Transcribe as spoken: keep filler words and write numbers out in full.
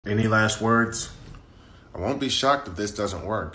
Any last words? I won't be shocked if this doesn't work.